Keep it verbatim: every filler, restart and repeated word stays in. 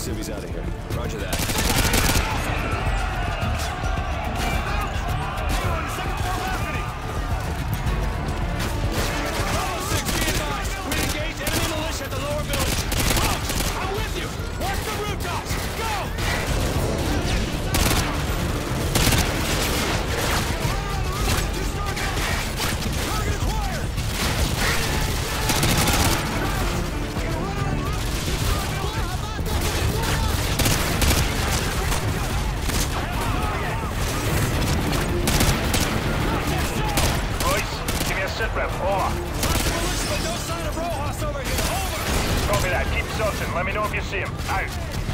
civvies out of here. Roger that. Copy that. Keep searching. Let me know if you see him. Out.